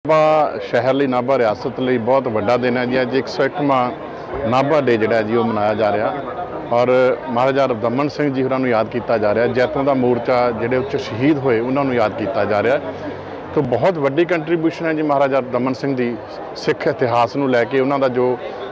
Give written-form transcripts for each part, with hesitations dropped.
नाभा शहर ਲਈ नाभा रियासत ਲਈ बहुत ਵੱਡਾ दिन है जी। अज 101वां नाभा डे ਜਿਹੜਾ जी वो मनाया जा रहा और महाराजा रबदमन सिंह जी होरां नूं याद किया जा रहा। जैतों का मोर्चा ਜਿਹੜੇ ਉੱਚ शहीद होए उन्होंने याद किया जा रहा। तो बहुत वड्डी कंट्रीब्यूशन है जी महाराजा रबदमन सिंह दी सिख इतिहास नूं लैके। उन्हां दा जो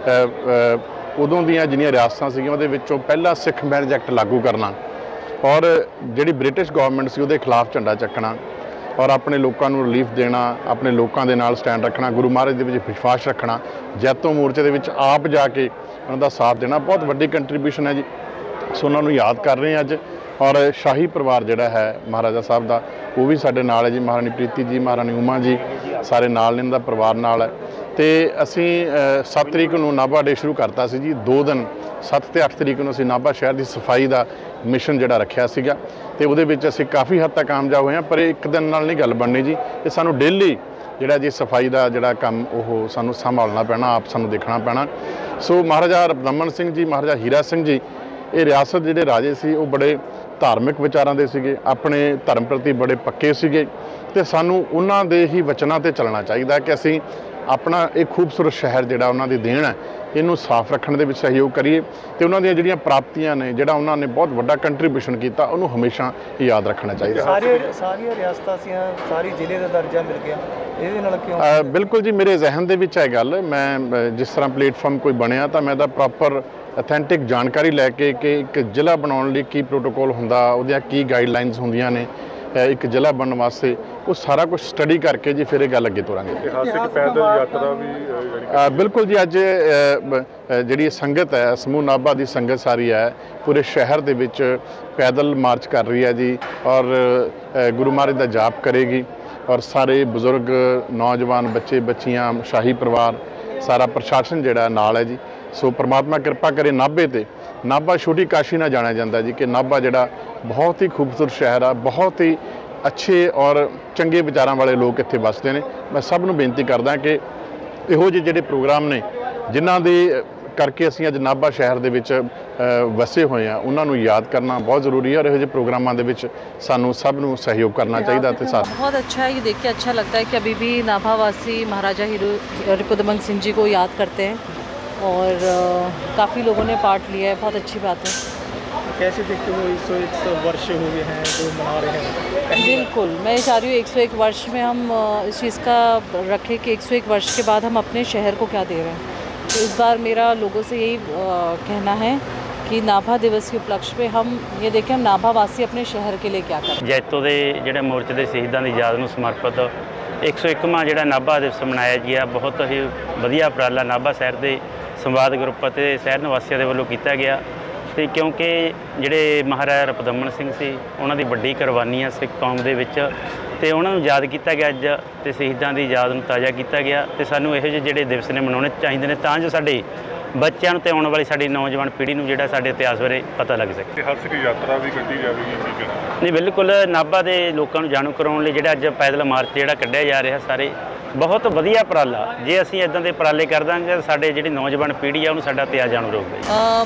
उदों ਦੀਆਂ ਜਿਹੜੀਆਂ ਰਿਆਸਤਾਂ ਸੀਗੀਆਂ ਉਹਦੇ ਵਿੱਚੋਂ ਪਹਿਲਾ सिख मैरिज एक्ट लागू करना और ਜਿਹੜੀ ब्रिटिश गवर्नमेंट सी ਉਹਦੇ खिलाफ झंडा ਚੱਕਣਾ और अपने लोगों को रिलीफ देना, अपने लोगों के नाल स्टैंड रखना, गुरु महाराज के विश्वास रखना, जैतों मोर्चे के आप जाके उनका साथ देना बहुत वड्डी कंट्रीब्यूशन है जी। सो उन्होंने याद कर रहे हैं अज। और शाही परिवार जोड़ा है महाराजा साहब का वो भी साडे नाल है जी। महारानी प्रीति जी, महारानी उमा जी सारे नाल ने, इनका परिवार नाल है। तो असी 7 तरीक को नाभा डे शुरू करता सी जी। 2 दिन 7 ते 8 तरीक को असी नाभा शहर की सफाई का मिशन जोड़ा रखा सीगा तो वो असी काफ़ी हद तक कामयाब हुए हैं। पर एक दिन नाल नहीं गल बननी जी। ये सानू डेली जोड़ा जी सफाई का जोड़ा काम वो सानू संभालना पैना, आप सानू देखना पैना। सो महाराजा रबदमन सिंह जी, महाराजा हीरा सिंह जी ये रियासत जोड़े राजे सी वो बड़े धार्मिक विचारों के सीगे, अपने धर्म प्रति बड़े पक्के सीगे। ते सानू उन्हां दे ही वचनां ते चलना चाहिए कि असी अपना एक खूबसूरत शहर जोड़ा उन्होंने देन है इनू साफ रखने के सहयोग करिए। तो उन्होंने जिहड़ियां प्राप्तियां ने जोड़ा उन्होंने बहुत बड़ा कंट्रीब्यूशन किया उन्होंने हमेशा याद रखना चाहिए। सारी रियासतां सारी जिले का दर्जा मिल गया ਇਹਦੇ ਨਾਲ क्यों? बिल्कुल जी मेरे जहन ਦੇ ਵਿੱਚ ਹੈ ਗੱਲ। मैं जिस तरह प्लेटफॉर्म कोई बनया तो मैं प्रॉपर अथेंटिक जानकारी लैके कि एक जिला बनाने लिए की प्रोटोकॉल होंदा, ਉਹਦੀਆਂ की गाइडलाइनस होंदियां ने एक जिला बनने वास्ते वो सारा कुछ स्टडी करके जी फिर गल अगे तुरांगे। पैदल यात्रा भी बिल्कुल जी अज जी संगत है समूह नाभा की संगत सारी है पूरे शहर के विच पैदल मार्च कर रही है जी और गुरु महाराज का जाप करेगी और सारे बुजुर्ग नौजवान बच्चे बच्चियां शाही परिवार सारा प्रशासन जिहड़ा नाल है जी। सो परमात्मा कृपा करे नाभे ते नाभा छोटी काशी ना जाना जाता जी कि नाभा जिहड़ा बहुत ही खूबसूरत शहर है, बहुत ही अच्छे और चंगे विचारों वाले लोग इत्थे वसते हैं। मैं सब नूं बेनती करदा कि इहो ਜਿਹੇ ਜਿਹੜੇ प्रोग्राम ने जिन्हां दे करके असीं अज नाभा शहर दे विच वसे होए हैं उन्हां नूं याद करना बहुत जरूरी है और इहो ਜਿਹੇ प्रोग्रामां दे विच सानूं सब नूं सहयोग करना चाहिए। ते साथ बहुत अच्छा है, ये देख के अच्छा लगता है कि अभी भी नाभा वासी महाराजा रबदमन सिंह जी को याद करते हैं और काफ़ी लोगों ने पार्ट लिया है, बहुत अच्छी बात है। कैसे देखते हो 101 वर्ष हो गए हैं जो मना रहे हैं? बिल्कुल मैं चाह रही हूँ 101 वर्ष में हम इस चीज़ का रखें कि 101 वर्ष के बाद हम अपने शहर को क्या दे रहे हैं। तो इस बार मेरा लोगों से यही कहना है कि नाभा दिवस के उपलक्ष्य पे हम ये देखें हम नाभा वासी अपने शहर के लिए क्या करें। जैतों के जोड़े मोर्चे के शहीदों की याद में समर्पित 101वां जोड़ा नाभा दिवस मनाया गया। बहुत ही वधिया उपराला नाभा शहर के संवाद ग्रुप और शहर निवासियों के वलों किया गया। तो क्योंकि जोड़े महाराजा रबदमन सिंह सी उन्होंने वड्डी कुर्बानी है सिख कौम के विच ते उन्होंने याद किया गया अज तो शहीदों की याद में ताज़ा किया गया। तो सानू इहो ਜਿਹੇ ਜਿਹੜੇ दिवस ने मनाने चाहिए ने तां जो साडे बच्चों ते आने वाली साडी नौजवान पीढ़ी नूं जिहड़ा साडे इतिहास बारे पता लग सके। इतिहासिक यात्रा भी कड्ढी जाएगी नहीं बिल्कुल नाभा के लोगों को जाणू कराउण लई जिहड़ा अज पैदल मार्च जिहड़ा कड्ढिया जा रहा सारे बहुत वधिया उपराला। जे असीं इदां दे उपराले कर दांगे साडे जिहड़ी नौजवान पीढ़ी है उन्होंने साडा इतिहास जाणू ਰਹੂਗਾ।